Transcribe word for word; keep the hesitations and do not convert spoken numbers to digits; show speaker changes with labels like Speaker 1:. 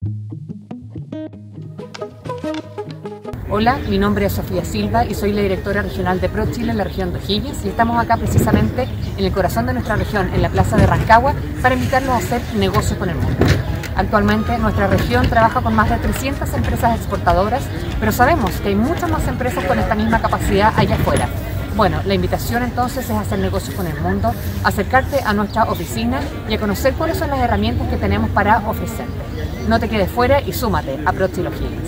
Speaker 1: Hola, mi nombre es Sofía Silva y soy la directora regional de ProChile en la región de O'Higgins y estamos acá precisamente en el corazón de nuestra región, en la plaza de Rancagua, para invitarlos a hacer negocios con el mundo. Actualmente nuestra región trabaja con más de trescientas empresas exportadoras, pero sabemos que hay muchas más empresas con esta misma capacidad allá afuera. Bueno, la invitación entonces es hacer negocios con el mundo, acercarte a nuestra oficina y a conocer cuáles son las herramientas que tenemos para ofrecerte. No te quedes fuera y súmate a ProChile O'Higgins.